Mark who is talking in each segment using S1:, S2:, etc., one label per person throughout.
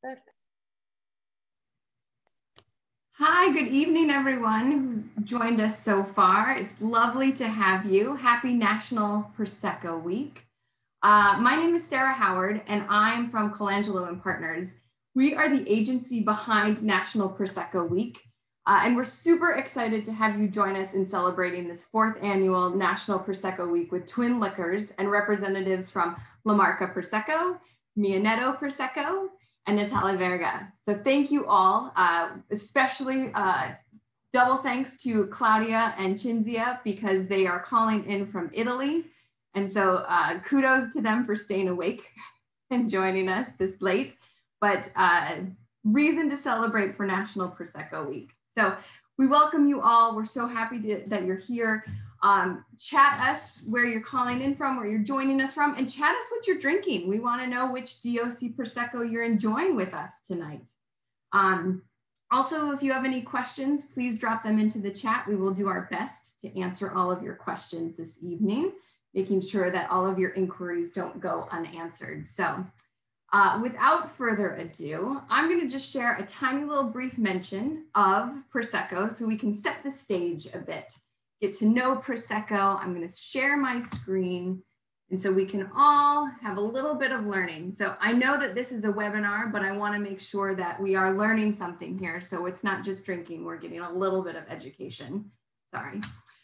S1: Hi, good evening, everyone who's joined us so far. It's lovely to have you. Happy National Prosecco Week. My name is Sarah Howard, and I'm from Colangelo and Partners. We are the agency behind National Prosecco Week, and we're super excited to have you join us in celebrating this 4th annual National Prosecco Week with twin liquors and representatives from Marca Prosecco, Mionetto Prosecco, and Natale Verga. So thank you all, especially double thanks to Claudia and Cinzia because they are calling in from Italy. And so kudos to them for staying awake and joining us this late, but reason to celebrate for National Prosecco Week. So we welcome you all. We're so happy that you're here. Chat us where you're calling in from, where you're joining us from, and chat us what you're drinking. We want to know which DOC Prosecco you're enjoying with us tonight. Also, if you have any questions, please drop them into the chat. We will do our best to answer all of your questions this evening, making sure that all of your inquiries don't go unanswered. So without further ado, I'm going to just share a tiny little brief mention of Prosecco so we can set the stage a bit. Get to know Prosecco. I'm going to share my screen, and so we can all have a little bit of learning. So I know that this is a webinar, but I want to make sure that we are learning something here. So it's not just drinking, we're getting a little bit of education. Sorry.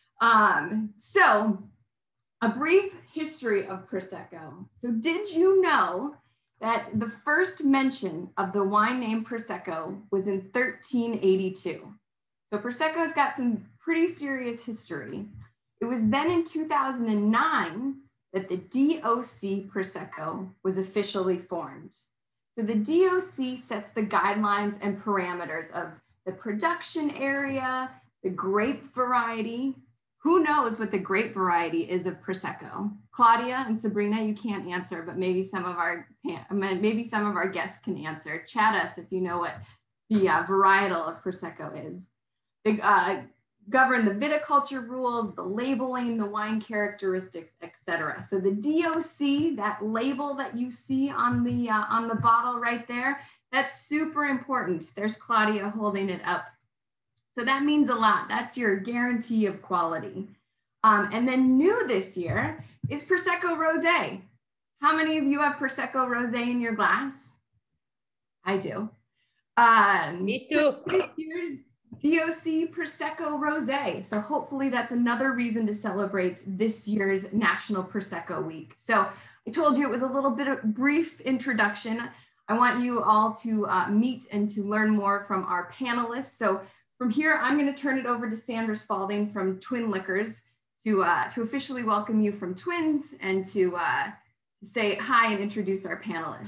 S1: So a brief history of Prosecco. So did you know that the first mention of the wine name Prosecco was in 1382? So Prosecco's got some pretty serious history. It was then in 2009 that the DOC Prosecco was officially formed. So the DOC sets the guidelines and parameters of the production area, the grape variety. Who knows what the grape variety is of Prosecco? Claudia and Sabrina, you can't answer, but maybe some of our guests can answer. Chat us if you know what the varietal of Prosecco is. They govern the viticulture rules, the labeling, the wine characteristics, etc. So the DOC, that label that you see on the bottle right there, that's super important. There's Claudia holding it up. So that means a lot. That's your guarantee of quality. And then new this year is Prosecco Rosé. How many of you have Prosecco Rosé in your glass? I do.
S2: Me too.
S1: DOC Prosecco Rosé. So hopefully that's another reason to celebrate this year's National Prosecco Week. So I told you it was a little bit of brief introduction. I want you all to meet and to learn more from our panelists. So from here, I'm going to turn it over to Sandra Spalding from Twin Liquors to officially welcome you from Twins and to say hi and introduce our panelists.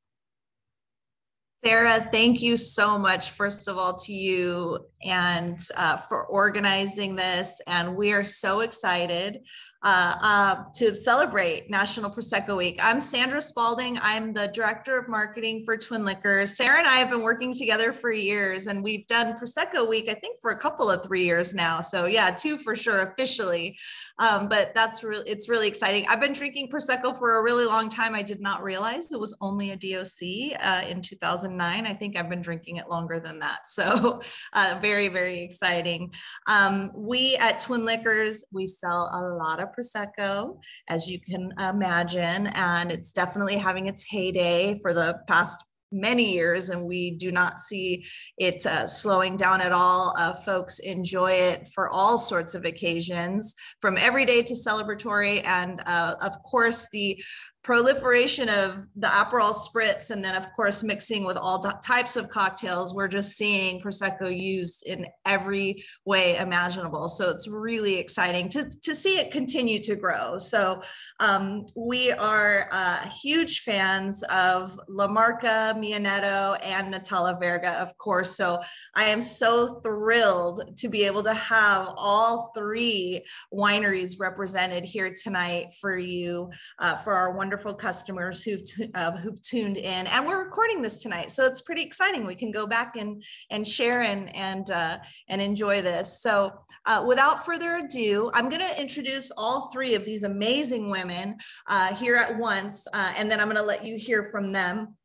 S3: Sarah, thank you so much, first of all, to you and for organizing this. And we are so excited to celebrate National Prosecco Week. I'm Sandra Spalding. I'm the Director of Marketing for Twin Liquors. Sarah and I have been working together for years, and we've done Prosecco Week, I think, for a couple of 3 years now. So yeah, 2 for sure officially. But it's really exciting. I've been drinking Prosecco for a really long time. I did not realize it was only a DOC in 2009. I think I've been drinking it longer than that. So very, very exciting. We at Twin Liquors, we sell a lot of Prosecco, as you can imagine, and it's definitely having its heyday for the past many years, and we do not see it slowing down at all. Folks enjoy it for all sorts of occasions, from everyday to celebratory, and of course the proliferation of the Aperol Spritz, and then of course mixing with all types of cocktails. We're just seeing Prosecco used in every way imaginable. So it's really exciting to see it continue to grow. So we are huge fans of La Marca, Mionetto, and Natale Verga, of course. So I am so thrilled to be able to have all 3 wineries represented here tonight for you, for our wonderful customers who've tuned in. And we're recording this tonight, so it's pretty exciting. We can go back and share and enjoy this. So without further ado, I'm going to introduce all 3 of these amazing women here at once, and then I'm going to let you hear from them.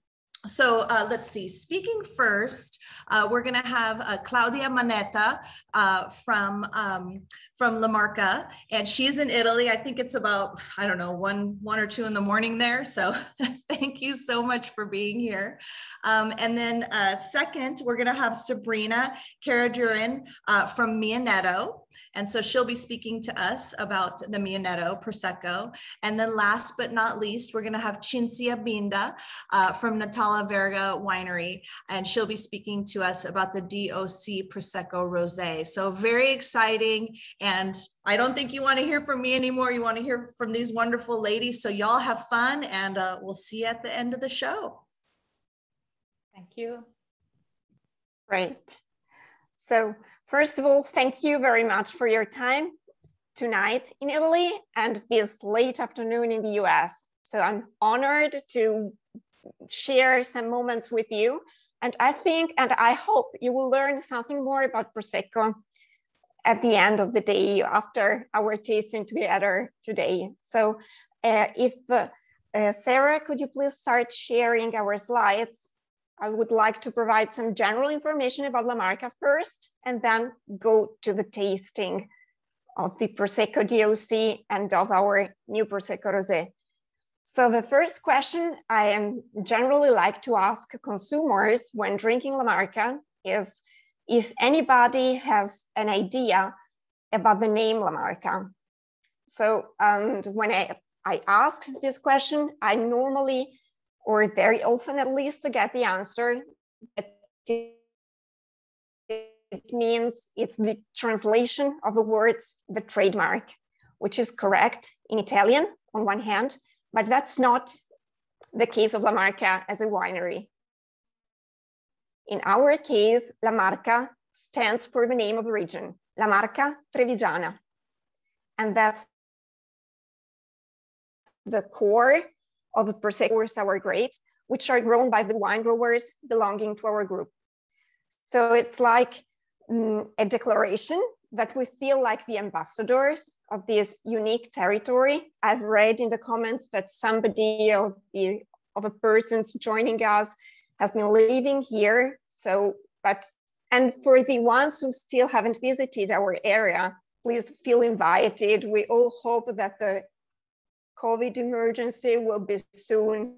S3: let's see, speaking first, we're going to have Claudia Manetta from La Marca, and she's in Italy. I think it's about, I don't know, one or two in the morning there. So thank you so much for being here. And then second, we're going to have Sabrina Karadurin from Mionetto. And so she'll be speaking to us about the Mionetto Prosecco. And then last but not least, we're going to have Cinzia Binda from Natale Verga winery, and she'll be speaking to us about the DOC Prosecco Rosé. So very exciting. And I don't think you want to hear from me anymore. You want to hear from these wonderful ladies. So y'all have fun, and we'll see you at the end of the show.
S2: Thank you.
S4: Great. So first of all, thank you very much for your time tonight in Italy and this late afternoon in the US. So I'm honored to share some moments with you. And I think, and I hope you will learn something more about Prosecco at the end of the day after our tasting together today. So Sarah, could you please start sharing our slides? I would like to provide some general information about La Marca first, and then go to the tasting of the Prosecco DOC and of our new Prosecco Rosé. So the first question I generally like to ask consumers when drinking La Marca is if anybody has an idea about the name La Marca. So, and when I ask this question, I normally, or very often at least, to get the answer that it means it's the translation of the words, the trademark, which is correct in Italian on one hand, but that's not the case of La Marca as a winery. In our case, La Marca stands for the name of the region, La Marca Trevigiana. And that's the core of the Prosecco sour grapes, which are grown by the wine growers belonging to our group. So it's like a declaration that we feel like the ambassadors of this unique territory. I've read in the comments that somebody of a persons joining us has been living here. So, and for the ones who still haven't visited our area, please feel invited. We all hope that the COVID emergency will be soon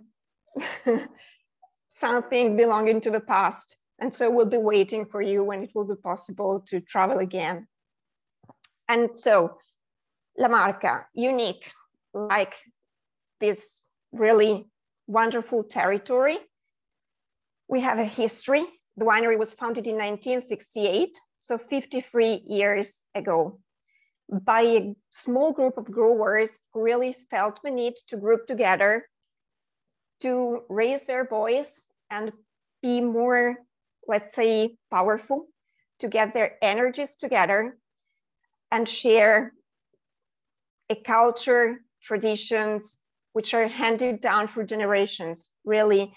S4: something belonging to the past. And so we'll be waiting for you when it will be possible to travel again. And so La Marca, unique, like this really wonderful territory. We have a history. The winery was founded in 1968, so 53 years ago, by a small group of growers who really felt the need to group together to raise their voice and be more, let's say, powerful, to get their energies together and share a culture, traditions, which are handed down for generations, really.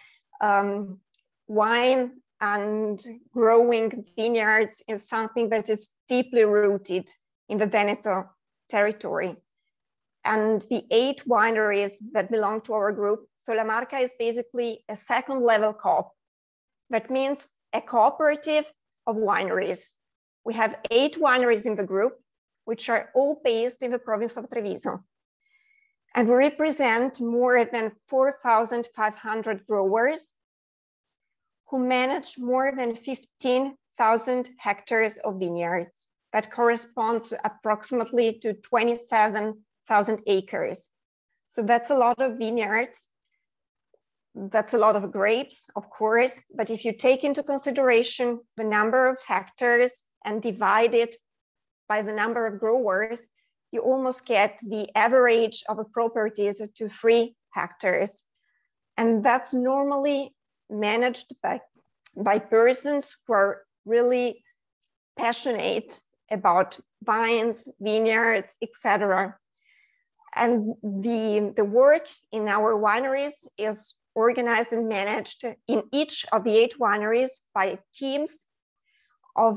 S4: Wine and growing vineyards is something that is deeply rooted in the Veneto territory. And the 8 wineries that belong to our group, so La Marca is basically a second level coop. That means a cooperative of wineries. We have 8 wineries in the group, which are all based in the province of Treviso. And we represent more than 4,500 growers who manage more than 15,000 hectares of vineyards. That corresponds approximately to 27,000 acres. So that's a lot of vineyards. That's a lot of grapes, of course, but if you take into consideration the number of hectares and divide it by the number of growers, you almost get the average of a property to 3 hectares. And that's normally managed by persons who are really passionate about vines, vineyards, etc. And the work in our wineries is organized and managed in each of the 8 wineries by teams of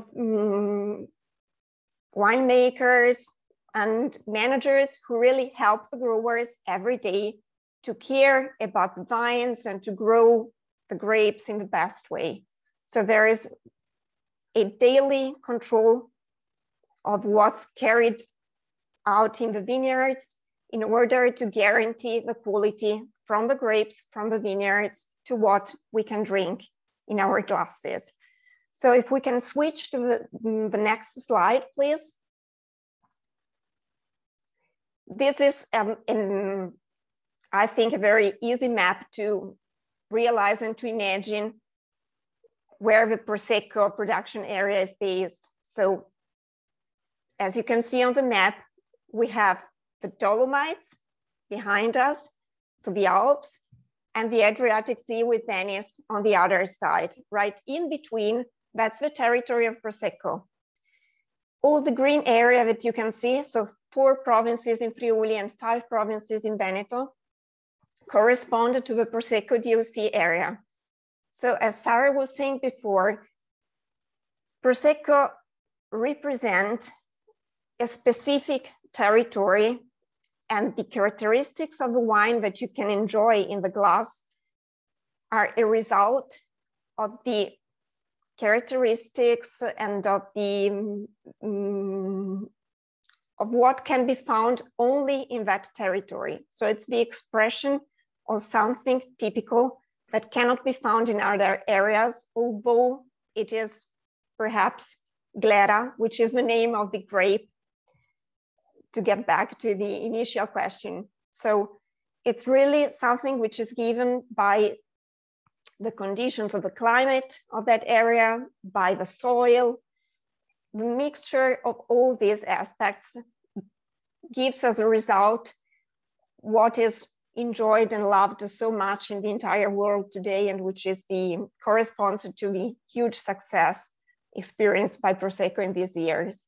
S4: winemakers and managers who really help the growers every day to care about the vines and to grow the grapes in the best way. So there is a daily control of what's carried out in the vineyards in order to guarantee the quality from the grapes, from the vineyards, to what we can drink in our glasses. So if we can switch to the next slide, please. This is, I think, a very easy map to realize and to imagine where the Prosecco production area is based. So as you can see on the map, we have the Dolomites behind us, so the Alps, and the Adriatic Sea with Venice on the other side. Right in between, that's the territory of Prosecco. All the green area that you can see, so 4 provinces in Friuli and 5 provinces in Veneto, correspond to the Prosecco DOC area. So as Sarah was saying before, Prosecco represents a specific territory, and the characteristics of the wine that you can enjoy in the glass are a result of the characteristics and of the of what can be found only in that territory. So it's the expression of something typical that cannot be found in other areas, although it is perhaps glera, which is the name of the grape, to get back to the initial question. So it's really something which is given by the conditions of the climate of that area, by the soil. The mixture of all these aspects gives as a result what is enjoyed and loved so much in the entire world today, and which is corresponds to the huge success experienced by Prosecco in these years.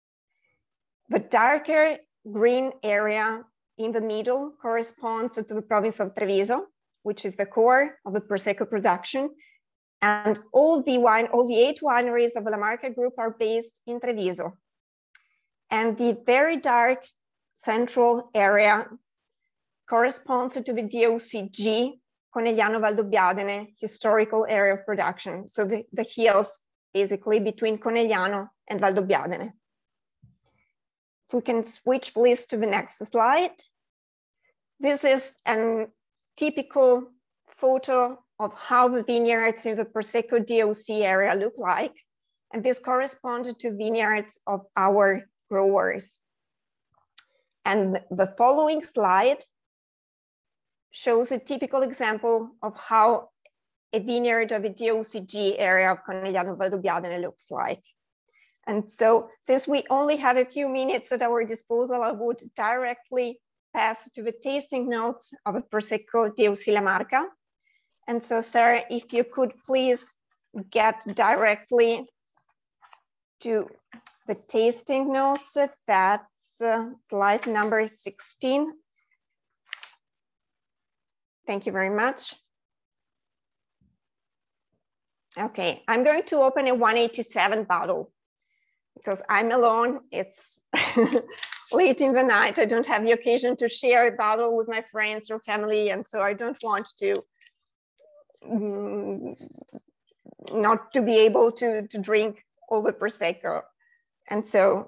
S4: The darker green area in the middle corresponds to the province of Treviso, which is the core of the Prosecco production. And all the 8 wineries of the Marca group are based in Treviso. And the very dark central area corresponds to the DOCG, Conegliano Valdobbiadene, historical area of production. So the hills basically between Conegliano and Valdobbiadene. If we can switch please to the next slide. This is a typical photo of how the vineyards in the Prosecco DOC area look like. And this corresponds to vineyards of our growers. And the following slide shows a typical example of how a vineyard of the DOCG area of Conegliano Valdobbiadene looks like. And so, since we only have a few minutes at our disposal, I would directly pass to the tasting notes of a Prosecco DOC La Marca. And so, Sarah, if you could please get directly to the tasting notes, that's slide number 16. Thank you very much. Okay, I'm going to open a 187 bottle because I'm alone. It's late in the night. I don't have the occasion to share a bottle with my friends or family. And so I don't want to not to be able to drink all the Prosecco. And so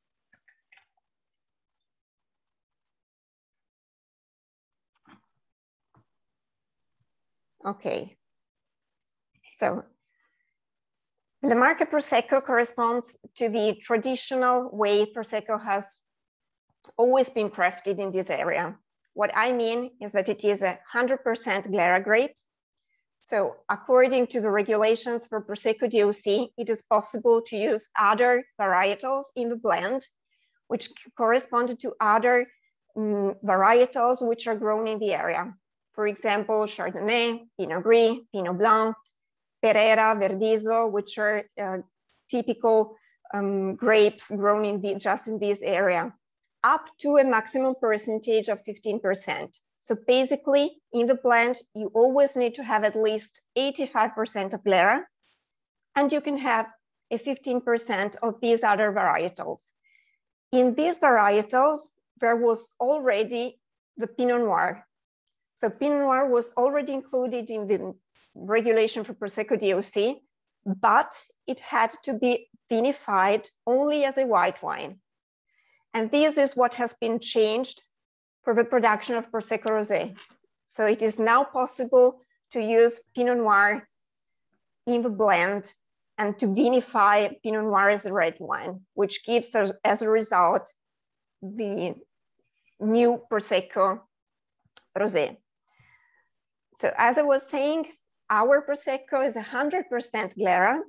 S4: okay. So La Marca Prosecco corresponds to the traditional way Prosecco has always been crafted in this area. What I mean is that it is 100% glera grapes. So according to the regulations for Prosecco DOC, it is possible to use other varietals in the blend, which correspond to other varietals which are grown in the area. For example, Chardonnay, Pinot Gris, Pinot Blanc, Pereira, Verdiso, which are typical grapes grown in just in this area, up to a maximum percentage of 15%. So basically, in the blend, you always need to have at least 85% of glera, and you can have a 15% of these other varietals. In these varietals, there was already the Pinot Noir. So Pinot Noir was already included in regulation for Prosecco DOC, but it had to be vinified only as a white wine. And this is what has been changed for the production of Prosecco Rosé. So it is now possible to use Pinot Noir in the blend and to vinify Pinot Noir as a red wine, which gives us, as a result, the new Prosecco Rosé. So as I was saying, our Prosecco is 100% Glera,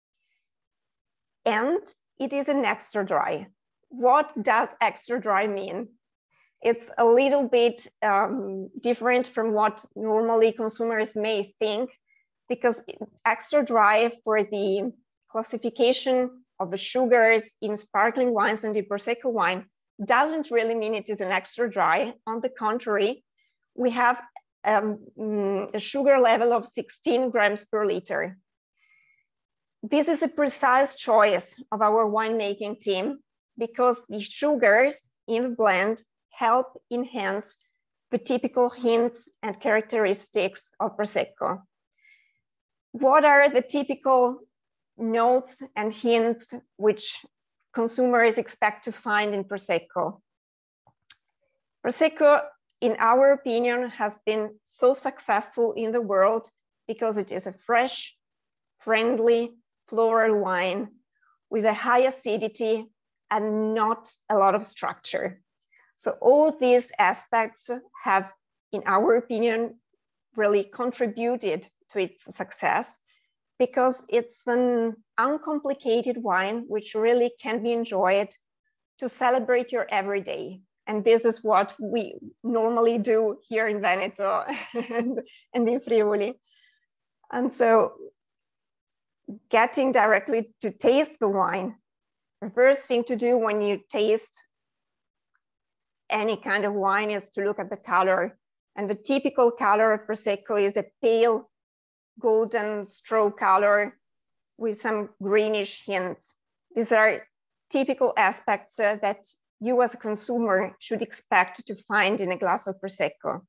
S4: and it is an extra dry. What does extra dry mean? It's a little bit different from what normally consumers may think, because extra dry for the classification of the sugars in sparkling wines and the Prosecco wine doesn't really mean it is an extra dry. On the contrary, we have a sugar level of 16 grams per liter. This is a precise choice of our winemaking team because the sugars in the blend help enhance the typical hints and characteristics of Prosecco. What are the typical notes and hints which consumers expect to find in Prosecco? Prosecco, in our opinion, has been so successful in the world because it is a fresh, friendly, floral wine with a high acidity and not a lot of structure. So all these aspects have, in our opinion, really contributed to its success because it's an uncomplicated wine which really can be enjoyed to celebrate your everyday. And this is what we normally do here in Veneto and in Friuli. And so getting directly to taste the wine, the first thing to do when you taste any kind of wine is to look at the color. And the typical color of Prosecco is a pale golden straw color with some greenish hints. These are typical aspects that you as a consumer should expect to find in a glass of Prosecco.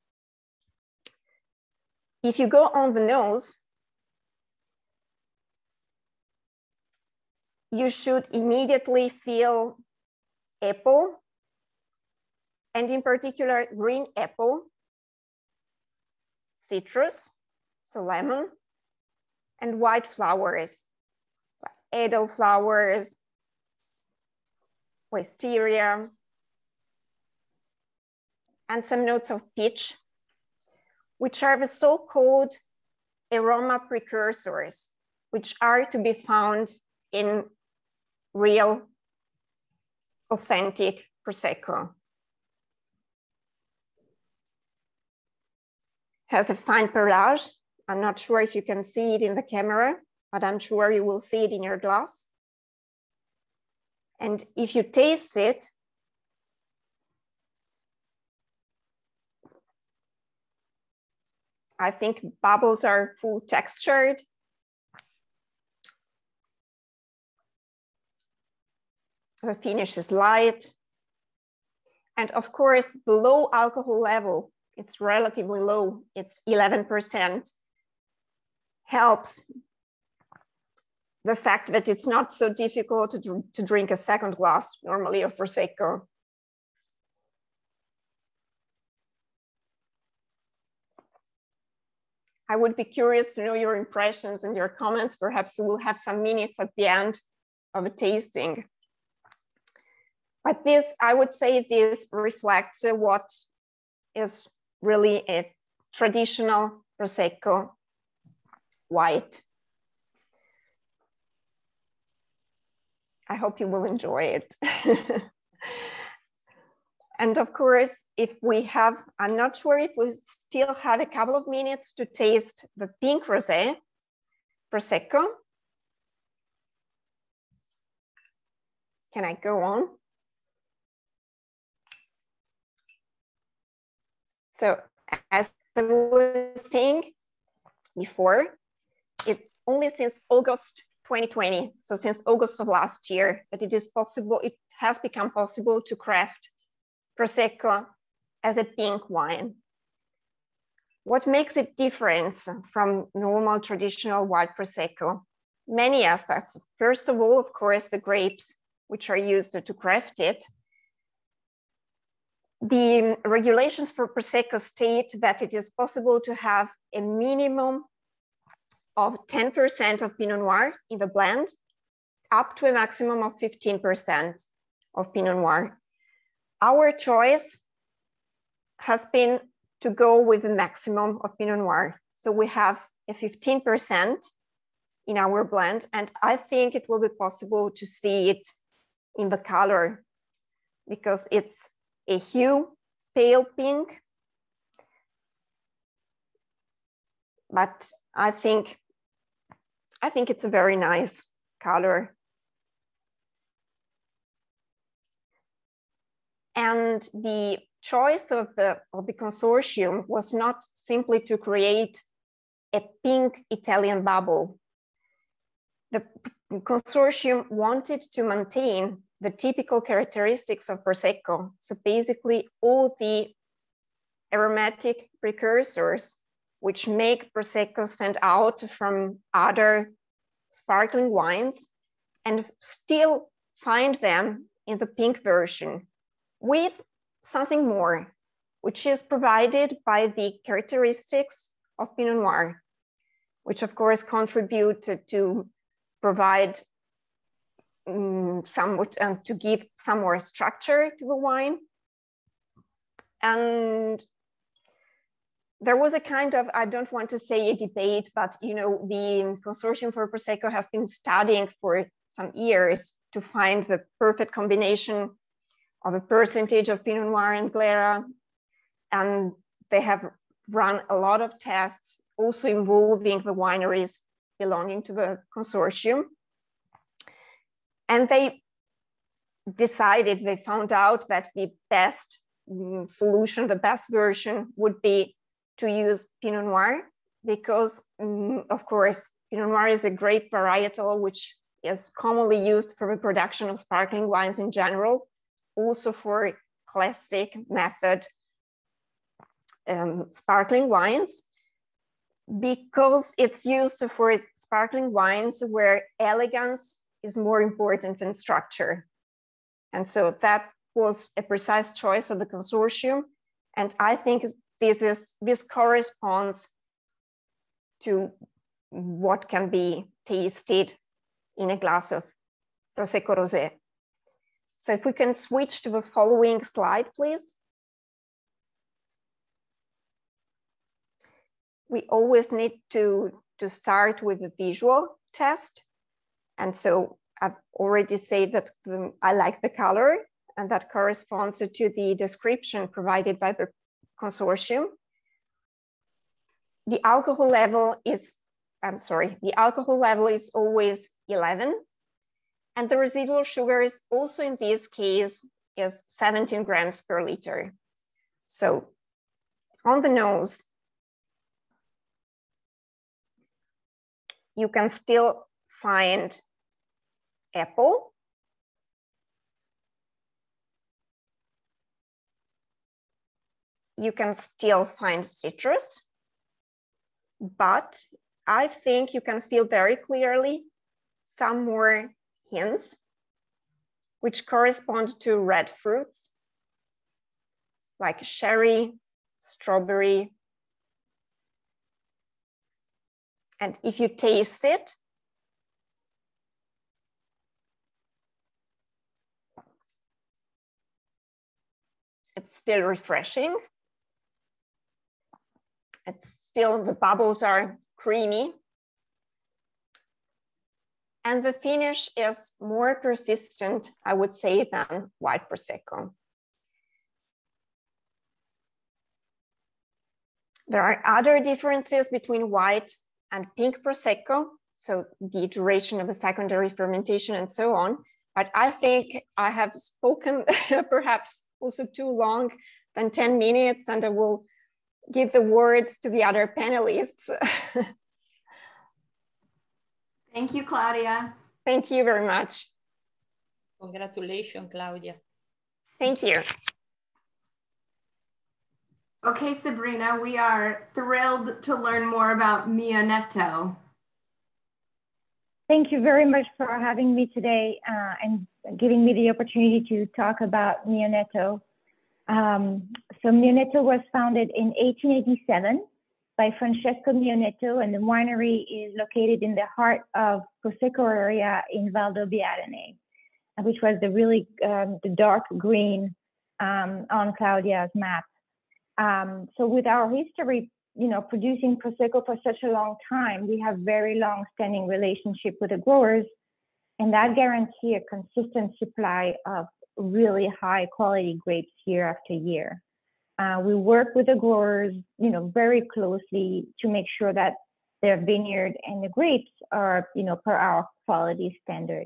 S4: If you go on the nose, you should immediately feel apple, and in particular green apple, citrus, so lemon, and white flowers, like edelflowers, wisteria, and some notes of peach, which are the so-called aroma precursors, which are to be found in real, authentic Prosecco. Has a fine perlage. I'm not sure if you can see it in the camera, but I'm sure you will see it in your glass. And if you taste it, I think bubbles are full textured. The finish is light. And of course, the low alcohol level, it's relatively low, it's 11%, helps the fact that it's not so difficult to drink a second glass normally of Prosecco. I would be curious to know your impressions and your comments. Perhaps we will have some minutes at the end of a tasting. But this, I would say this reflects what is really a traditional Prosecco white. I hope you will enjoy it. And of course, if we have, I'm not sure if we still have a couple of minutes to taste the pink rosé Prosecco. Can I go on? So as I was saying before, it's only since August 2020, so since August of last year, that it is possible, it has become possible to craft Prosecco as a pink wine. What makes it different from normal traditional white Prosecco? Many aspects. First of all, of course, the grapes which are used to craft it. The regulations for Prosecco state that it is possible to have a minimum of 10% of Pinot Noir in the blend, up to a maximum of 15% of Pinot Noir. Our choice has been to go with the maximum of Pinot Noir. So we have a 15% in our blend, and I think it will be possible to see it in the color because it's a hue, pale pink, but I think it's a very nice color. And the choice of the consortium was not simply to create a pink Italian bubble. The consortium wanted to maintain the typical characteristics of Prosecco. So basically all the aromatic precursors which make Prosecco stand out from other sparkling wines and still find them in the pink version with something more, which is provided by the characteristics of Pinot Noir, which of course contribute to provide somewhat and to give some more structure to the wine. And there was a kind of, I don't want to say a debate, but you know, the Consortium for Prosecco has been studying for some years to find the perfect combination of a percentage of Pinot Noir and Glera. And they have run a lot of tests also involving the wineries belonging to the consortium. And they decided, they found out that the best solution, the best version would be to use Pinot Noir because, of course, Pinot Noir is a grape varietal which is commonly used for the production of sparkling wines in general, also for classic method sparkling wines, because it's used for sparkling wines where elegance is more important than structure. And so that was a precise choice of the consortium. And I think this corresponds to what can be tasted in a glass of Prosecco Rosé. So if we can switch to the following slide, please. We always need to start with a visual test. And so I've already said that I like the color, and that corresponds to the description provided by the consortium. The alcohol level is, the alcohol level is always 11. And the residual sugars also in this case is 17 grams per liter. So on the nose, you can still find apple. You can still find citrus, but I think you can feel very clearly some more hints which correspond to red fruits like cherry, strawberry. And if you taste it, it's still refreshing. It's still, the bubbles are creamy. And the finish is more persistent, I would say, than white Prosecco. There are other differences between white and pink Prosecco, so the duration of a secondary fermentation and so on. But I think I have spoken perhaps also too long than 10 minutes, and I will give the words to the other panelists.
S1: Thank you, Claudia.
S4: Thank you very much.
S2: Congratulations, Claudia.
S4: Thank you.
S1: Okay, Sabrina, we are thrilled to learn more about Mionetto.
S2: Thank you very much for having me today and giving me the opportunity to talk about Mionetto. So Mionetto was founded in 1887 by Francesco Mionetto, and the winery is located in the heart of Prosecco area in Valdobbiadene, which was the dark green on Claudia's map. So with our history, producing Prosecco for such a long time, we have very long-standing relationship with the growers, and that guarantee a consistent supply of really high quality grapes year after year. We work with the growers, very closely to make sure that their vineyard and the grapes are, per our quality standard.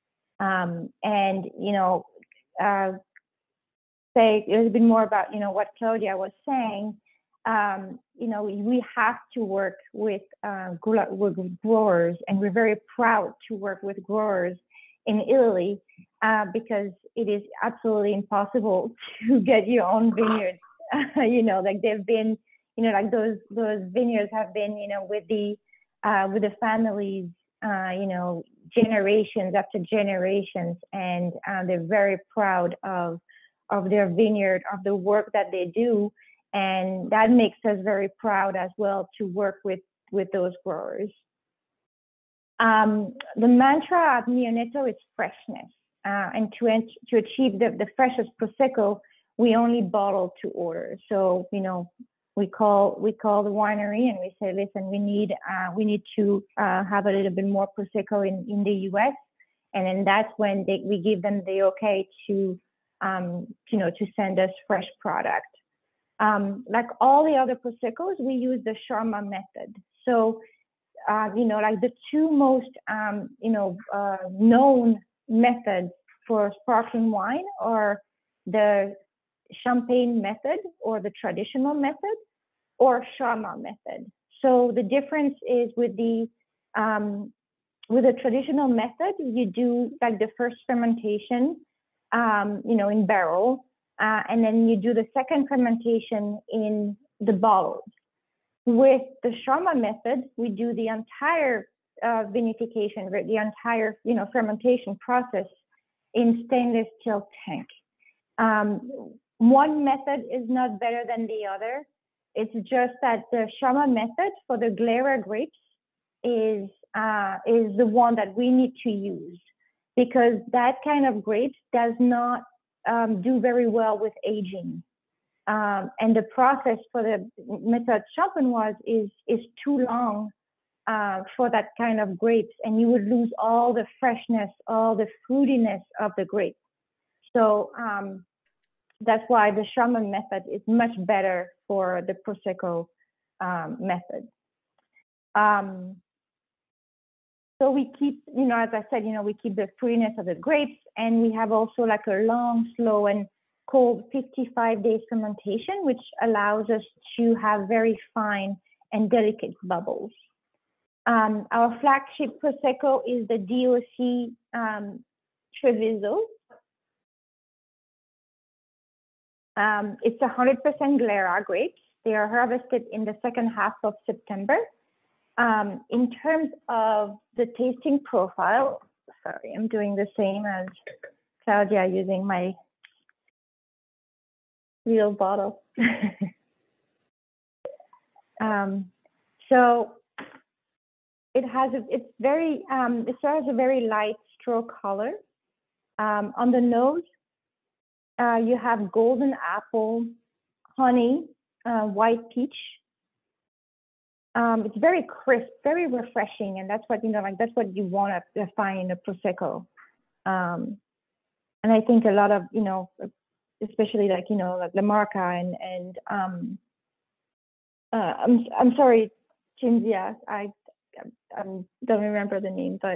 S2: Say a little bit more about, what Claudia was saying. We have to work with growers, and we're very proud to work with growers in Italy because it is absolutely impossible to get your own vineyards. They've been, those vineyards have been, with the families, generations after generations, and they're very proud of their vineyard, of the work that they do, and that makes us very proud as well to work with those growers. The mantra of Mionetto is freshness, and to achieve the freshest Prosecco, we only bottle to order. So we call the winery and we say, listen, we need to have a little bit more Prosecco in the US, and then that's when we give them the okay to send us fresh product. Like all the other Proseccos, we use the Sharma method. So, the two most, known methods for sparkling wine are the champagne method, or the traditional method, or Sharma method. So the difference is with the traditional method, you do like the first fermentation, in barrel, and then you do the second fermentation in the bottles. With the Sharma method, we do the entire vinification, the entire fermentation process in stainless steel tank. One method is not better than the other. It's just that the Sharma method for the Glera grapes is the one that we need to use, because that kind of grapes does not do very well with aging. And the process for the method champenoise is too long for that kind of grapes, and you would lose all the freshness, all the fruitiness of the grape. So that's why the Sharma method is much better for the Prosecco method. So we keep, as I said, we keep the fruitiness of the grapes, and we have also like a long, slow, and cold 55 days fermentation, which allows us to have very fine and delicate bubbles. Our flagship Prosecco is the DOC Treviso. It's 100% Glera grapes. They are harvested in the second half of September. In terms of the tasting profile, sorry, I'm doing the same as Claudia using my real bottle. So it has it has a very light straw color. On the nose, you have golden apple, honey, white peach. It's very crisp, very refreshing, and that's what that's what you want to find in a Prosecco. And I think a lot of especially like the Marca and I'm sorry, Cinzia, I don't remember the name, but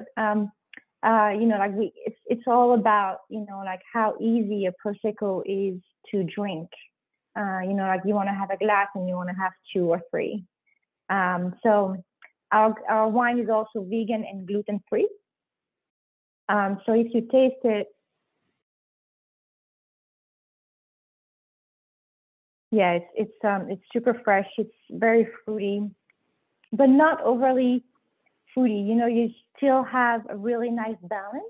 S2: it's all about how easy a Prosecco is to drink. You want to have a glass and you want to have 2 or 3. So our wine is also vegan and gluten free. So if you taste it, Yeah, it's super fresh. It's very fruity, but not overly fruity. You know, you still have a really nice balance.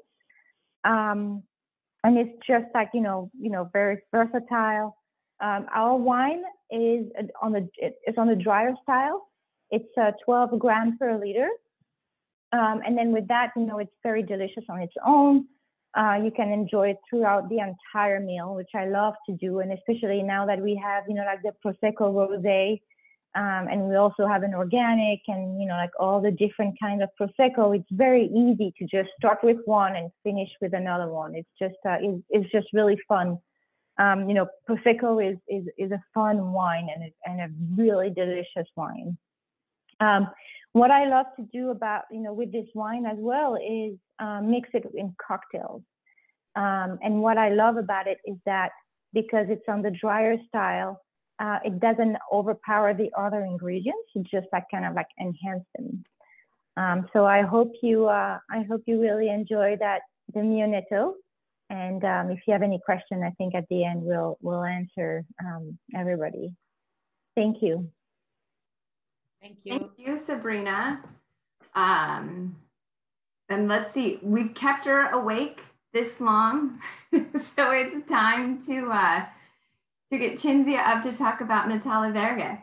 S2: And it's just like, very versatile. Our wine is on the drier style. It's 12 grams per liter. And then with that, it's very delicious on its own. You can enjoy it throughout the entire meal, which I love to do. And especially now that we have, like the Prosecco Rosé, and we also have an organic and, like all the different kinds of Prosecco, it's very easy to just start with one and finish with another one. It's just really fun. Prosecco is a fun wine and a really delicious wine. What I love to do with this wine as well is mix it in cocktails. And what I love about it is that because it's on the drier style, it doesn't overpower the other ingredients. It just kind of enhance them. So I hope you really enjoy the Mionetto. And if you have any question, I think at the end we'll answer everybody. Thank you.
S1: Thank you, Sabrina. And let's see, we've kept her awake this long, so it's time to get Cinzia up to talk about Natale Verga.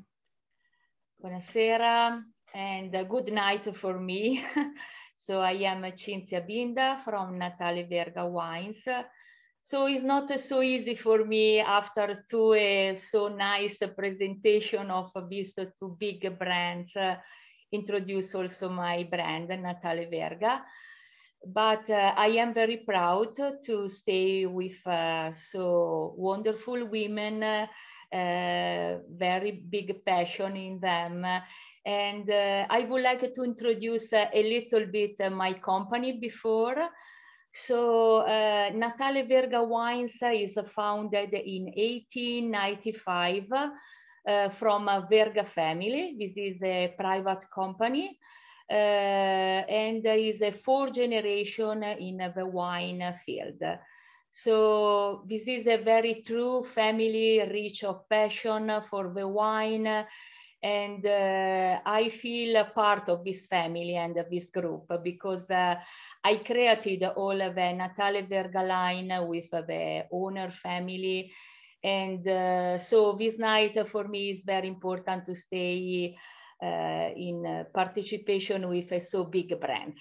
S5: Buonasera and good night for me. So I am Cinzia Binda from Natale Verga Wines. So it's not so easy for me after so nice presentation of these two big brands, introduce also my brand, Natale Verga. But I am very proud to stay with so wonderful women, very big passion in them. And I would like to introduce a little bit my company before. So Natale Verga Wines is founded in 1895 from a Verga family. This is a private company. And there is a 4th generation in the wine field. So this is a very true family, rich of passion for the wine. And I feel a part of this family and this group because I created all of the Natale Verga line with the owner family. And so this night for me is very important to stay in participation with so big brands.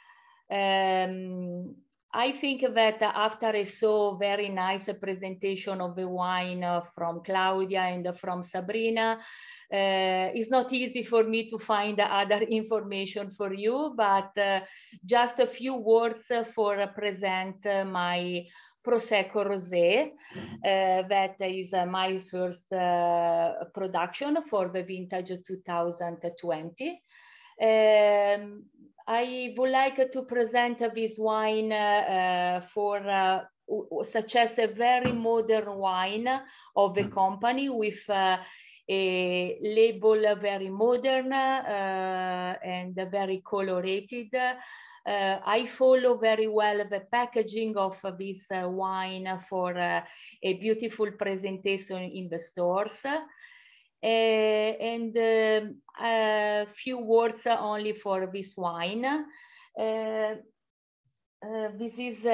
S5: I think that after a so very nice presentation of the wine from Claudia and from Sabrina, it's not easy for me to find other information for you, but just a few words for present my Prosecco Rosé, that is my first production for the vintage 2020. I would like to present this wine for such as a very modern wine of the company with a label very modern and very colorated. I follow very well the packaging of this wine for a beautiful presentation in the stores. And a few words only for this wine. This is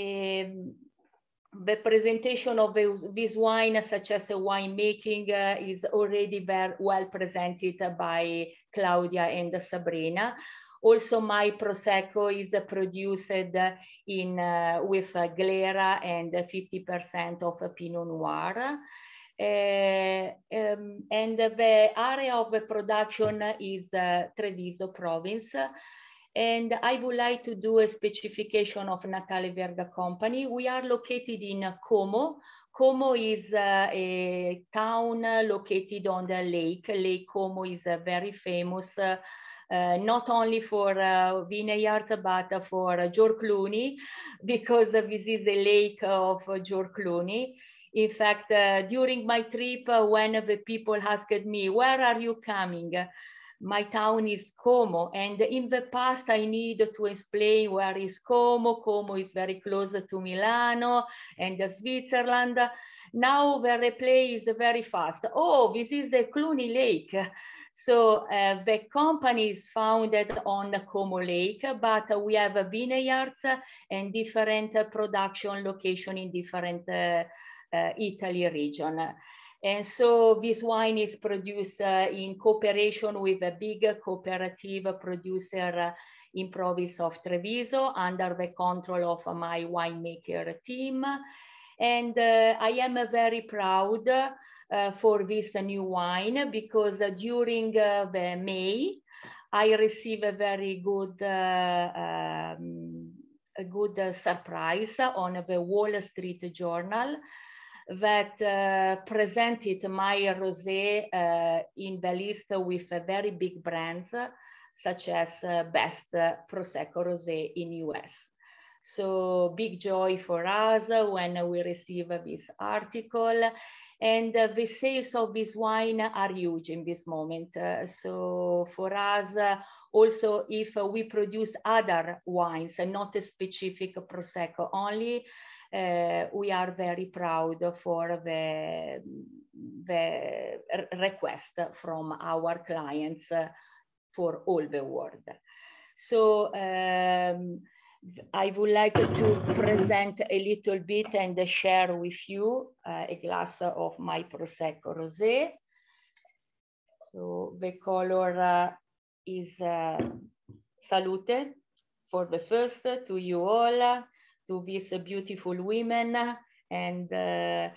S5: the presentation of this wine, such as the winemaking, is already very well presented by Claudia and Sabrina. Also, my Prosecco is produced in with Glera and 50% of Pinot Noir. And the area of the production is Treviso province. And I would like to do a specification of Natale Verga company. We are located in Como. Como is a town located on the lake. Lake Como is very famous, not only for vineyards, but for George Clooney, because this is a lake of George Clooney. In fact, during my trip, when the people asked me, where are you coming? my town is Como, and in the past I need to explain where is Como. Como is very close to Milano and Switzerland. Now the replay is very fast. Oh, this is the Cluny Lake. So the company is founded on the Como Lake, but we have vineyards and different production location in different Italy region. And so this wine is produced in cooperation with a big cooperative producer in province of Treviso under the control of my winemaker team. And I am very proud for this new wine because during the May, I received a very good surprise on the Wall Street Journal that presented my rosé in the list with very big brands such as best Prosecco rosé in US. So big joy for us when we receive this article, and the sales of this wine are huge in this moment. So for us, also if we produce other wines and not a specific Prosecco only, we are very proud for the request from our clients for all the world. So I would like to present a little bit and share with you a glass of my Prosecco Rosé. So the color is Salute for the first to you all, to these beautiful women, and the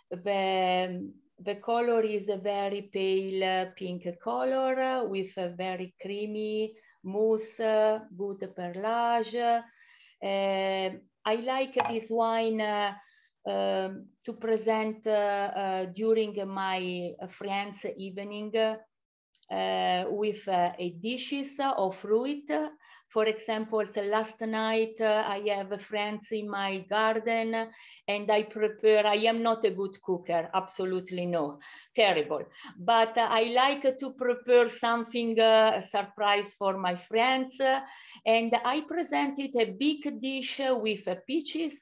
S5: color is a very pale pink color with a very creamy mousse, good perlage. I like this wine to present during my friends' evening with a dishes of fruit. For example, last night I have friends in my garden and I am not a good cooker, absolutely no, terrible. But I like to prepare something surprise for my friends. And I presented a big dish with peaches,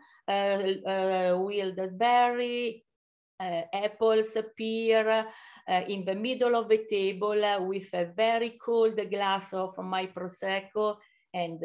S5: wild berry, apples, pear, in the middle of the table with a very cold glass of my Prosecco, and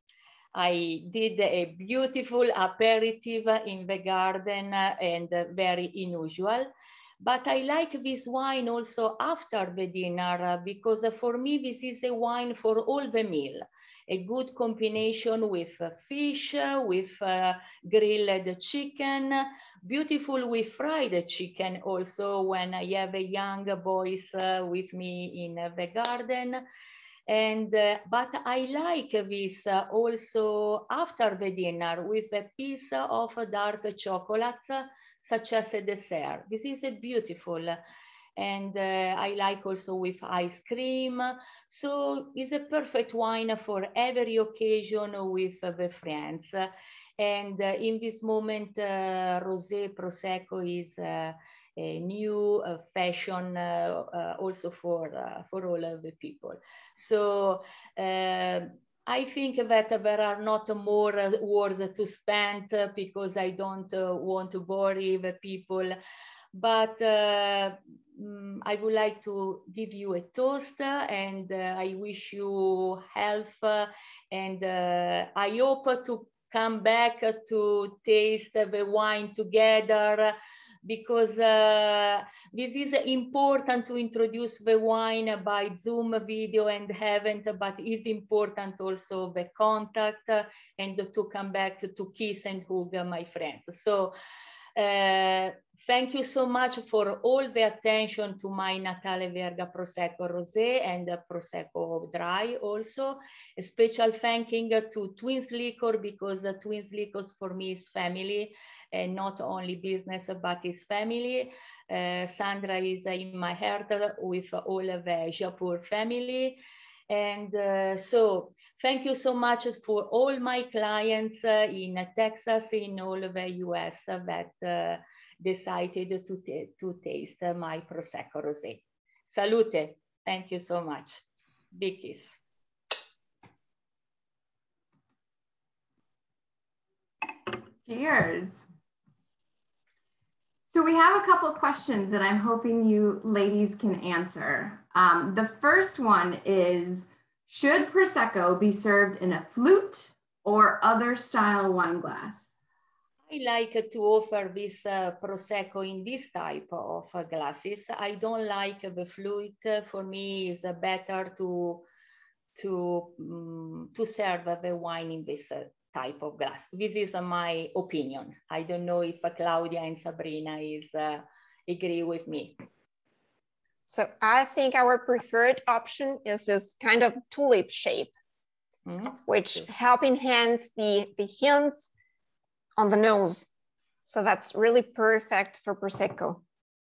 S5: I did a beautiful aperitif in the garden and very unusual. But I like this wine also after the dinner because for me this is a wine for all the meal. A good combination with fish, with grilled chicken, beautiful with fried chicken also when I have a young boys with me in the garden. And but I like this also after the dinner with a piece of dark chocolate, such as a dessert. This is a beautiful. And I like also with ice cream. So it's a perfect wine for every occasion with the friends. And in this moment, Rosé Prosecco is a new fashion also for all of the people. So I think that there are not more words to spend because I don't want to bore the people. But I would like to give you a toast and I wish you health and I hope to come back to taste the wine together because this is important to introduce the wine by Zoom video and haven't, but it's important also the contact and to come back to kiss and hug my friends. So thank you so much for all the attention to my Natale Verga Prosecco Rosé and Prosecco Dry also. A special thanking to Twins Liquor because Twins Liquors for me is family and not only business but is family. Sandra is in my heart with all of the Japur family. And so thank you so much for all my clients in Texas, in all of the US that decided to taste my Prosecco Rosé. Salute Thank you so much. Big kiss.
S1: Cheers. So we have a couple of questions that I'm hoping you ladies can answer. The first one is, should Prosecco be served in a flute or other style wine glass?
S5: I like to offer this Prosecco in this type of glasses. I don't like the flute. For me, it's better to serve the wine in this type of glass. This is my opinion. I don't know if Claudia and Sabrina agree with me.
S4: So I think our preferred option is this kind of tulip shape, which help enhance the hints on the nose. So that's really perfect for Prosecco.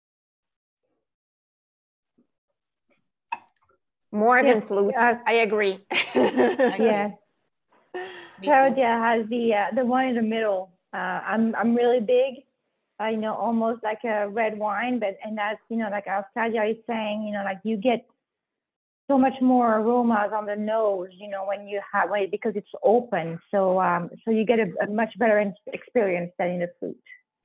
S4: More than flute, I agree.
S2: Yeah. Claudia has the one in the middle. I'm really big. You know, almost like a red wine, and that's, you know, like as Claudia is saying, you know, like you get so much more aromas on the nose, you know, when you have it, because it's open. So so you get a much better experience than in the flute.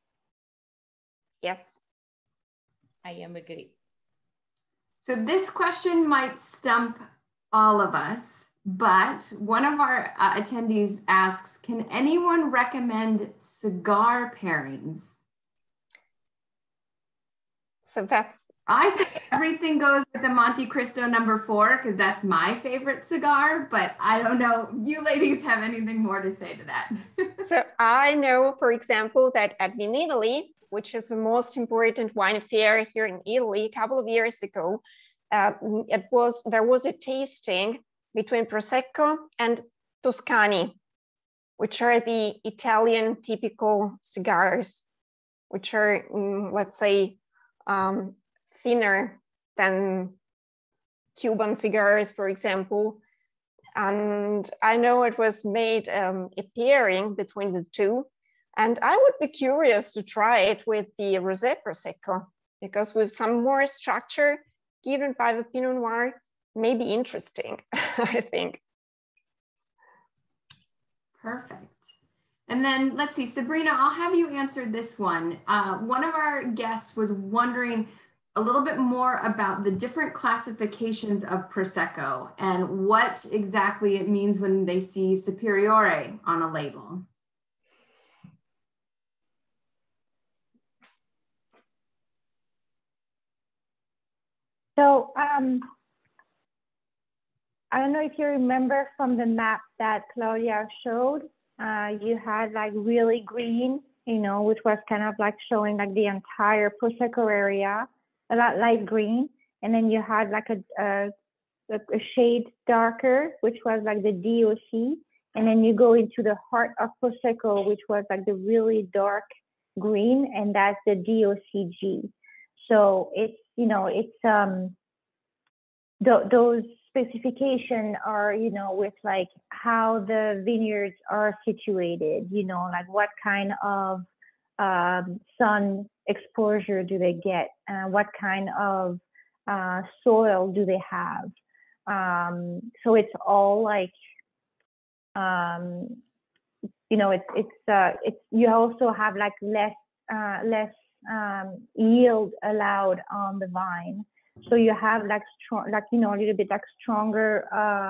S4: Yes,
S5: I am agree.
S1: So this question might stump all of us, but one of our attendees asks, can anyone recommend cigar pairings?
S4: so that's...
S1: I say everything goes with the Monte Cristo number 4 because that's my favorite cigar, but I don't know, you ladies have anything more to say to that?
S4: So I know, for example, that at Italy, which is the most important wine fair here in Italy, a couple of years ago, there was a tasting between Prosecco and Toscani, which are the Italian typical cigars, which are, let's say, thinner than Cuban cigars, for example. And I know it was made a pairing between the two. And I would be curious to try it with the Rosé Prosecco, because with some more structure given by the Pinot Noir, may be interesting, I think.
S1: Perfect. And then let's see, Sabrina, I'll have you answer this one. One of our guests was wondering a little bit more about the different classifications of Prosecco and what exactly it means when they see Superiore on a label.
S2: So I don't know if you remember from the map that Claudia showed, you had like really green, you know, which was kind of like showing like the entire Prosecco area, a lot light green. And then you had like a shade darker, which was like the DOC. And then you go into the heart of Prosecco, which was like the really dark green, and that's the DOCG. So it's, you know, it's those specifications are, you know, with like how the vineyards are situated, you know, like what kind of sun exposure do they get, what kind of soil do they have. So it's all like, you know, it's you also have like less yield allowed on the vine. So you have like strong, like, you know, a little bit like stronger,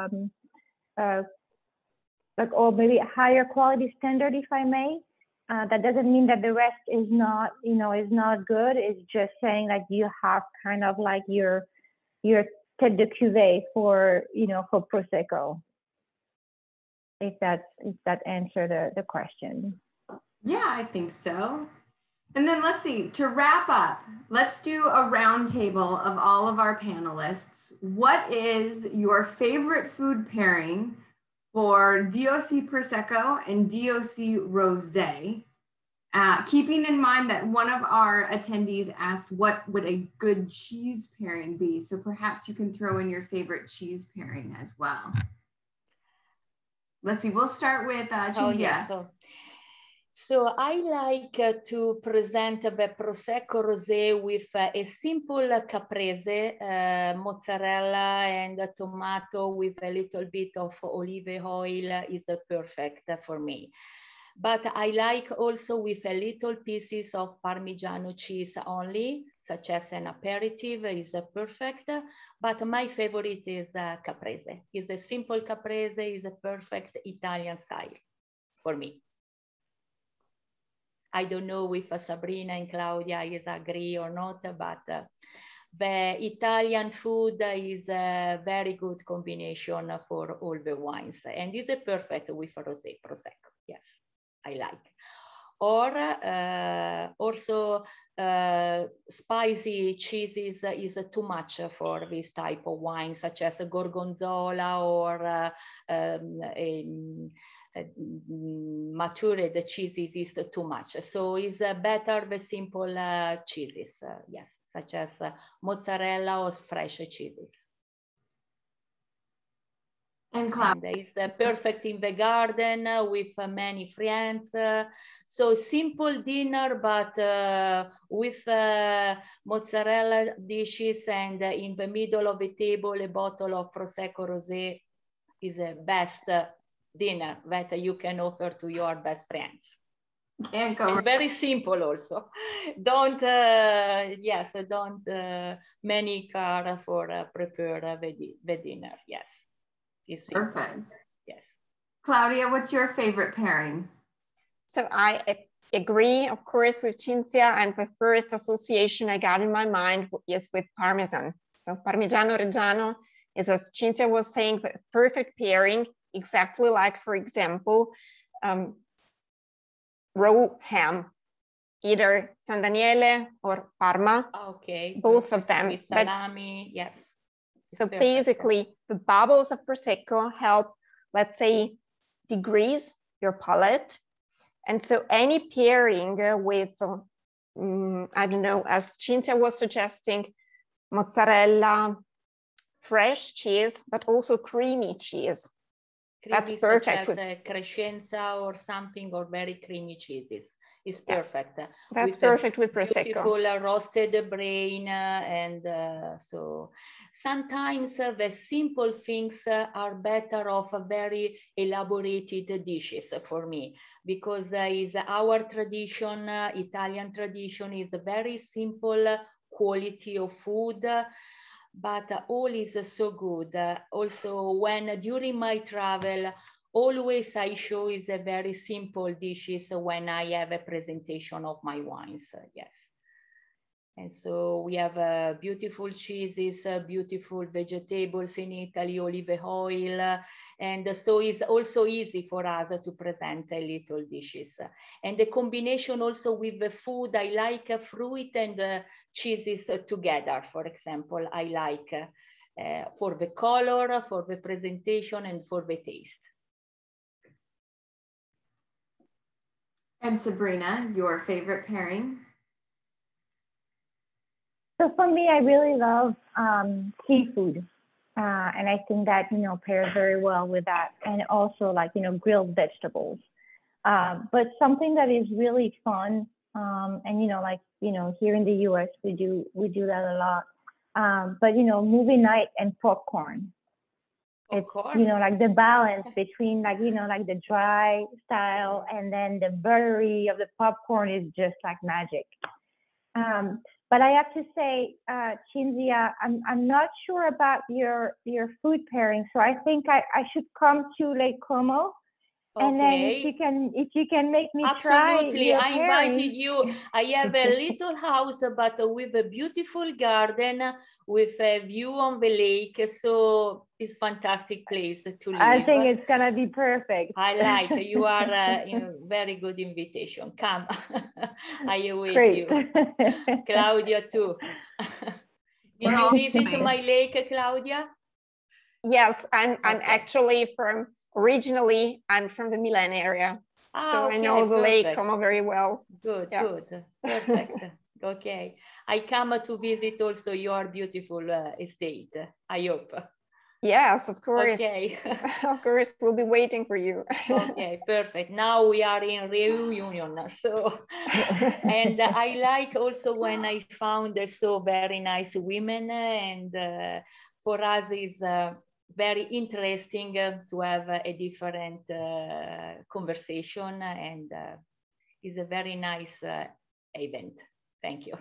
S2: like, or maybe a higher quality standard, if I may. That doesn't mean that the rest is not, you know, is not good. It's just saying that you have kind of like your tête de cuvée for, you know, for Prosecco. If that answer the question.
S1: Yeah, I think so. And then let's see, to wrap up, let's do a roundtable of all of our panelists. What is your favorite food pairing for DOC Prosecco and DOC Rosé? Keeping in mind that one of our attendees asked what would a good cheese pairing be. So perhaps you can throw in your favorite cheese pairing as well. Let's see, we'll start with Cinzia.
S5: Oh, yes. So I like to present the Prosecco Rosé with a simple caprese, mozzarella and tomato with a little bit of olive oil is perfect for me. But I like also with a little pieces of Parmigiano cheese only, such as an aperitif is perfect. But my favorite is caprese. It's a simple caprese, is a perfect Italian style for me. I don't know if Sabrina and Claudia is agree or not, but the Italian food is a very good combination for all the wines, and is a perfect with rosé prosecco. Yes, I like. Or also spicy cheeses is too much for this type of wine, such as gorgonzola or matured cheeses is too much. So it's better the simple cheeses, yes, such as mozzarella or fresh cheeses. And it's perfect in the garden with many friends. So simple dinner, but with mozzarella dishes, and in the middle of the table, a bottle of Prosecco Rosé is the best dinner that you can offer to your best friends. Can't go. And very simple also. Don't, yes, don't many car for prepare the dinner, yes. It's perfect. Yes.
S1: Claudia, what's your favorite pairing?
S4: So I agree, of course, with Cinzia, and the first association I got in my mind is with Parmesan. So Parmigiano Reggiano is, as Cinzia was saying, the perfect pairing, exactly like, for example, raw ham, either San Daniele or Parma.
S5: Okay.
S4: Both of them.
S5: With salami, yes.
S4: So basically, the bubbles of Prosecco help, let's say, degrease your palate. And so any pairing with, I don't know, as Cinzia was suggesting, mozzarella, fresh cheese, but also creamy cheese. That's perfect.
S5: Such as Crescenza or something, or very creamy cheeses. Is perfect.
S4: That's perfect with Prosecco.
S5: Beautiful roasted brain, and so sometimes the simple things are better of very elaborated dishes for me, because is our tradition, Italian tradition, is a very simple quality of food. But all is so good. Also, when during my travel, always I show is a very simple dishes when I have a presentation of my wines, yes. And so we have beautiful cheeses, beautiful vegetables in Italy, olive oil. And so it's also easy for us to present a little dishes. And the combination also with the food, I like fruit and cheeses together. For example, I like for the color, for the presentation, and for the taste.
S1: And Sabrina, your favorite pairing?
S2: So for me, I really love seafood. And I think that, pairs very well with that. And also like, grilled vegetables. But something that is really fun, and, here in the US, we do that a lot. But, movie night and popcorn. It's, like the balance between like, like the dry style and then the buttery of the popcorn is just like magic. But I have to say, Cinzia, I'm not sure about your food pairing. So I think I should come to Lake Como. Okay. And then if you can make me try.
S5: Absolutely, I invited you. I have a little house, but with a beautiful garden with a view on the lake. So it's a fantastic place to live.
S2: I think it's gonna be perfect.
S5: I like you are a very good invitation. Come, I await
S2: Great.
S5: you. Claudia too. Did you visit my lake, Claudia?
S4: Yes, I'm actually originally, I'm from the Milan area. So okay, I know the Lake Como very well.
S5: Good, good, perfect. Okay, I come to visit also your beautiful estate, I hope.
S4: Yes, of course.
S5: Okay.
S4: Of course, we'll be waiting for you.
S5: Okay, perfect. Now we are in reunion. So, and I like also when I found so very nice women, and for us is very interesting to have a different conversation, and it's a very nice event. Thank you.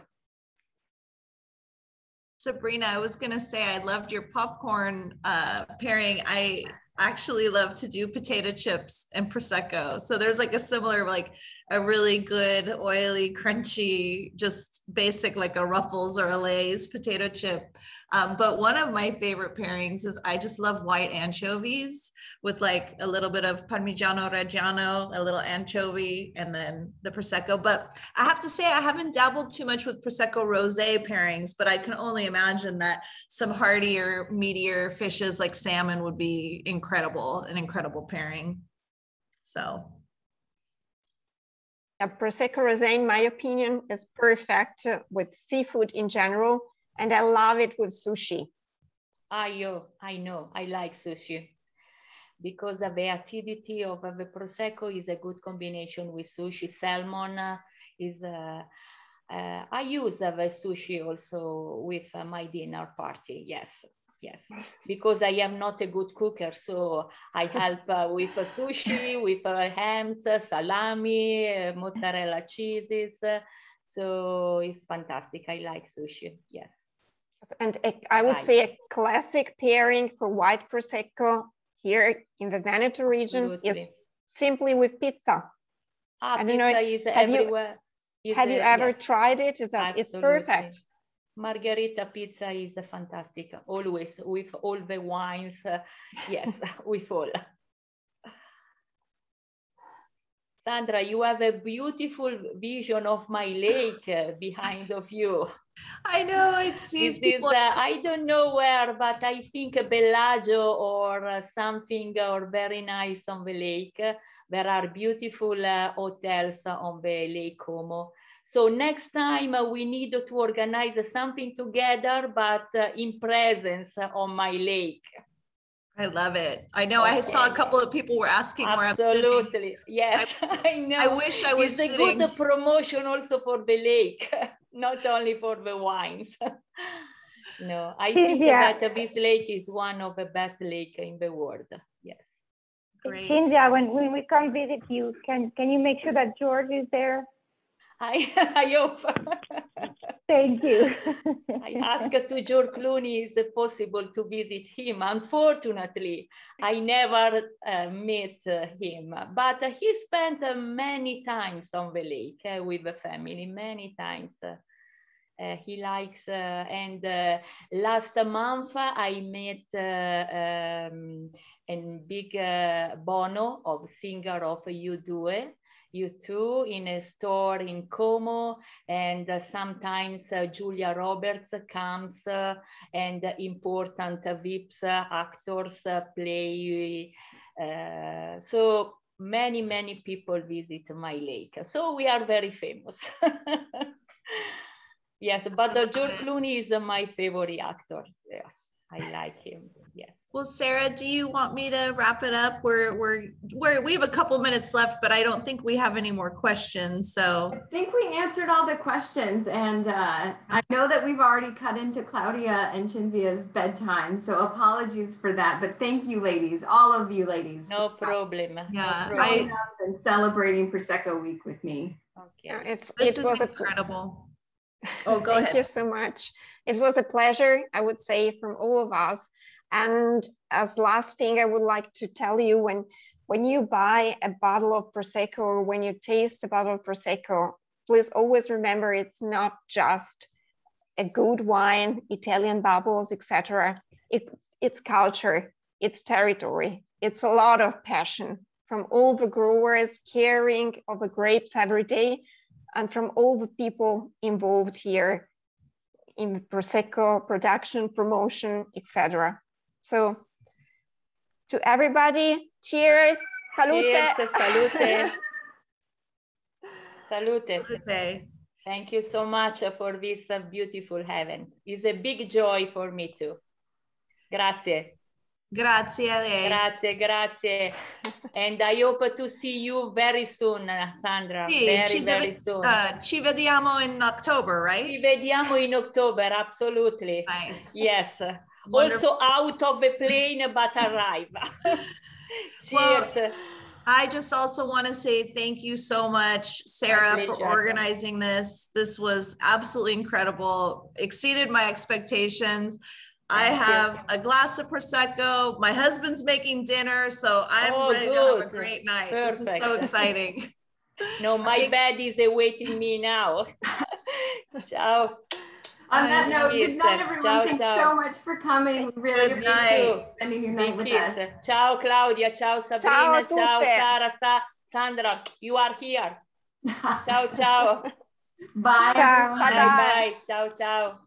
S3: Sabrina, I was gonna say I loved your popcorn pairing. I actually love to do potato chips and Prosecco. So there's like a similar, like a really good, oily, crunchy, just basic like a Ruffles or a Lay's potato chip. But one of my favorite pairings is I just love white anchovies with like a little bit of Parmigiano Reggiano, a little anchovy, and then the Prosecco. But I have to say, I haven't dabbled too much with Prosecco rosé pairings, but I can only imagine that some heartier, meatier fishes like salmon would be incredible, an incredible pairing. So.
S4: A Prosecco rosé, in my opinion, is perfect with seafood in general, and I love it with sushi.
S5: I know, I like sushi because of the acidity of the Prosecco is a good combination with sushi. Salmon is, I use the sushi also with my dinner party, yes. Yes, because I am not a good cooker, so I help with sushi, with hams, salami, mozzarella cheeses. So it's fantastic. I like sushi, yes.
S4: And I would say a classic pairing for white Prosecco here in the Veneto region is simply with pizza.
S5: Pizza is everywhere.
S4: Have you ever tried it? It's perfect.
S5: Margherita pizza is fantastic, always with all the wines. Yes, with all. Sandra, you have a beautiful vision of my lake behind of you.
S3: I know, it sees people.
S5: I don't know where, but I think Bellagio or something or very nice on the lake. There are beautiful hotels on the Lake Como. So next time we need to organize something together, but in presence on my lake.
S3: I love it. I know. Okay. I saw a couple of people were asking where I'm sitting.
S5: Absolutely. Yes, I know.
S3: I wish I was sitting.
S5: It's a good promotion also for the lake, not only for the wines. No, I think that this lake is one of the best lakes in the world. Yes.
S2: Great. Cynthia, when we come visit you, can you make sure that George is there?
S5: I hope.
S2: Thank you.
S5: I asked to George Clooney, is it possible to visit him? Unfortunately, I never met him, but he spent many times on the lake with the family, many times. He likes, and last month I met a big Bono of singer of U2 in a store in Como, and sometimes Julia Roberts comes and important VIPs actors play. So many people visit my lake. So we are very famous. Yes, but George Clooney is my favorite actor. Yes, I like him. Yes.
S3: Well, Sarah, do you want me to wrap it up? We have a couple minutes left, but I don't think we have any more questions. So
S1: I think we answered all the questions, and I know that we've already cut into Claudia and Cinzia's bedtime, so apologies for that. But thank you, ladies, all of you ladies.
S5: No problem.
S3: Yeah,
S5: no problem.
S1: And celebrating Prosecco Week with me.
S5: Okay.
S3: This is incredible. Oh, go ahead.
S4: Thank you so much. It was a pleasure, I would say, from all of us. And as last thing, I would like to tell you, when you buy a bottle of Prosecco or when you taste a bottle of Prosecco, please always remember it's not just a good wine, Italian bubbles, etc. It's culture, it's territory, it's a lot of passion from all the growers caring of the grapes every day, and from all the people involved here in the Prosecco production, promotion, etc. So to everybody, cheers, salute.
S5: Cheers, salute. Salute.
S3: Salute.
S5: Thank you so much for this beautiful event. It's a big joy for me too. Grazie.
S3: Grazie a lei.
S5: Grazie, grazie. And I hope to see you very soon, Sandra.
S3: Sì,
S5: Very soon.
S3: Ci vediamo in October, right?
S5: Ci vediamo in October, absolutely.
S3: Nice.
S5: Yes.
S3: Wonderful.
S5: Also out of the plane, but arrive. Cheers.
S3: Well, I just also want to say thank you so much, Sarah, for organizing this. This was absolutely incredible, exceeded my expectations. I have a glass of Prosecco. My husband's making dinner, so I'm ready to have a great night. Perfect. This is so exciting.
S5: No, my bed is awaiting me now. Ciao.
S1: On that note, good night, everyone.
S5: Ciao,
S1: Thanks
S5: ciao.
S1: so much for coming. We really appreciate spending your night with us.
S5: Ciao, Claudia. Ciao, Sabrina. Ciao, Sara. Sandra, you are here. Ciao, ciao.
S1: Bye, everyone.
S5: Bye, bye. Ciao, ciao.